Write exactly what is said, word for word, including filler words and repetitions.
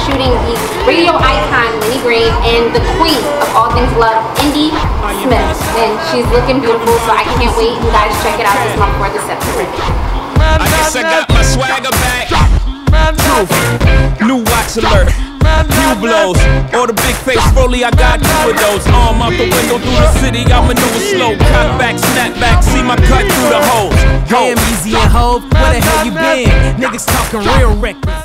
shooting the radio icon Lenny Grave and the queen of all things love, Indy Smith. And she's looking beautiful, so I can't wait. You guys check it out this month for the September. I guess I got my swagger back. Proof. New watch alert. Few blows. Or the big face Rolly, I got two of those. Arm out the window through the city, I maneuver slow. Cut back, snap back, see my cut through the holes. Damn, Easy and Hove, where the hell you been? Niggas talking real reckless.